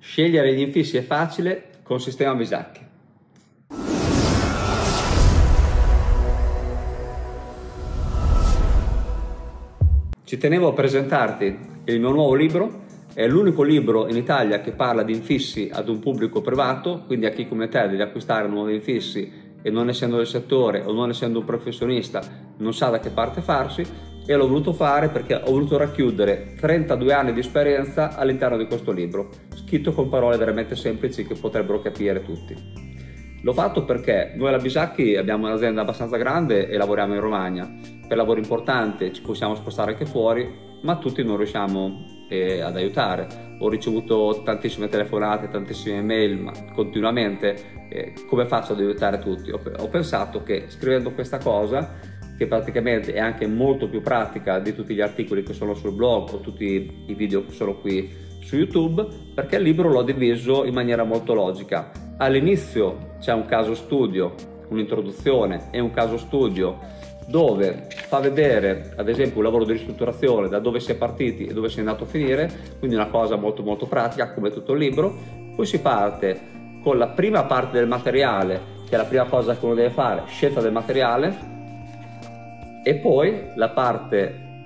Scegliere gli infissi è facile con Sistema Bisacchi. Ci tenevo a presentarti il mio nuovo libro. È l'unico libro in Italia che parla di infissi ad un pubblico privato, quindi a chi come te deve acquistare nuovi infissi e non essendo del settore o non essendo un professionista non sa da che parte farsi, e l'ho voluto fare perché ho voluto racchiudere 32 anni di esperienza all'interno di questo libro, scritto con parole veramente semplici che potrebbero capire tutti. L'ho fatto perché noi alla Bisacchi abbiamo un'azienda abbastanza grande e lavoriamo in Romagna. Per lavoro importante ci possiamo spostare anche fuori, ma tutti non riusciamo ad aiutare. Ho ricevuto tantissime telefonate, tantissime mail, ma continuamente come faccio ad aiutare tutti? Ho pensato che scrivendo questa cosa, che praticamente è anche molto più pratica di tutti gli articoli che sono sul blog o tutti i video che sono qui su YouTube, perché il libro l'ho diviso in maniera molto logica. All'inizio c'è un caso studio, un'introduzione e un caso studio dove fa vedere ad esempio un lavoro di ristrutturazione, da dove si è partiti e dove si è andato a finire, quindi una cosa molto pratica come tutto il libro. Poi si parte con la prima parte del materiale, che è la prima cosa che uno deve fare, scelta del materiale, e poi la parte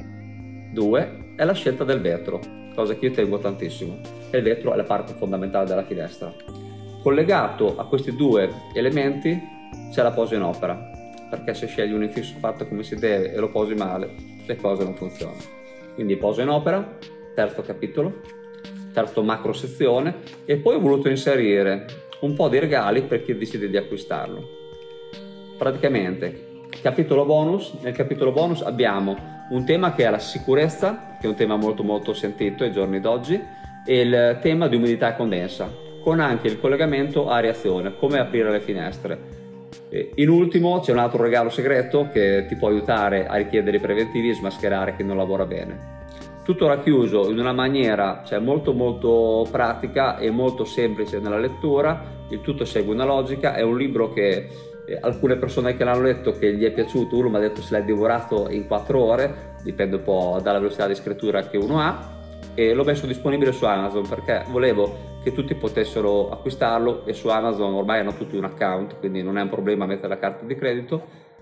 2 è la scelta del vetro, cosa che io tengo tantissimo, e il vetro è la parte fondamentale della finestra. Collegato a questi due elementi c'è la posa in opera, perché se scegli un infisso fatto come si deve e lo posi male, le cose non funzionano. Quindi posa in opera, terzo capitolo, terzo macro sezione, e poi ho voluto inserire un po' di regali per chi decide di acquistarlo. Praticamente, capitolo bonus. Nel capitolo bonus abbiamo un tema che è la sicurezza, che è un tema molto sentito ai giorni d'oggi, e il tema di umidità e condensa, con anche il collegamento aria-azione, come aprire le finestre. In ultimo c'è un altro regalo segreto che ti può aiutare a richiedere i preventivi e smascherare chi non lavora bene. Tutto racchiuso in una maniera molto pratica e molto semplice nella lettura, il tutto segue una logica. È un libro che alcune persone che l'hanno letto che gli è piaciuto, uno mi ha detto se l'hai divorato in 4 ore, dipende un po' dalla velocità di scrittura che uno ha, e l'ho messo disponibile su Amazon perché volevo che tutti potessero acquistarlo, e su Amazon ormai hanno tutti un account, quindi non è un problema mettere la carta di credito.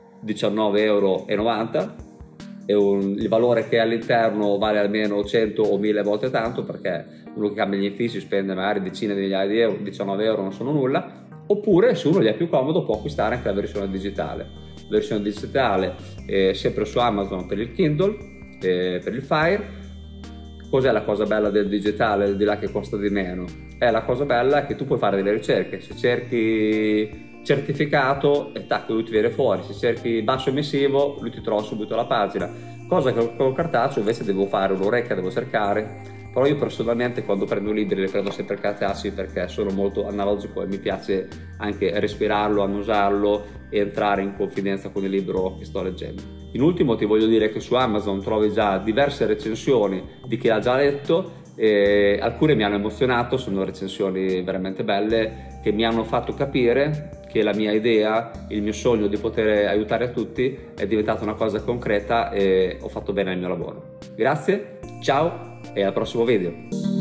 19,90 €, e il valore che è all'interno vale almeno 100 o 1000 volte tanto, perché uno che cambia gli infissi spende magari decine di migliaia di euro, 19 € non sono nulla. Oppure, se uno gli è più comodo, può acquistare anche la versione digitale. Versione digitale sempre su Amazon per il Kindle, per il Fire. Cos'è la cosa bella del digitale, di là che costa di meno? La cosa bella è che tu puoi fare delle ricerche. Se cerchi certificato, lui ti viene fuori. Se cerchi basso emissivo, lui ti trova subito la pagina. Cosa che con cartaceo invece devo fare un'orecchia, devo cercare. Però io personalmente quando prendo libri li prendo sempre cartacei, perché sono molto analogico e mi piace anche respirarlo, annusarlo e entrare in confidenza con il libro che sto leggendo. In ultimo ti voglio dire che su Amazon trovi già diverse recensioni di chi l'ha già letto, e alcune mi hanno emozionato, sono recensioni veramente belle che mi hanno fatto capire che la mia idea, il mio sogno di poter aiutare tutti è diventata una cosa concreta, e ho fatto bene il mio lavoro. Grazie, ciao e al prossimo video.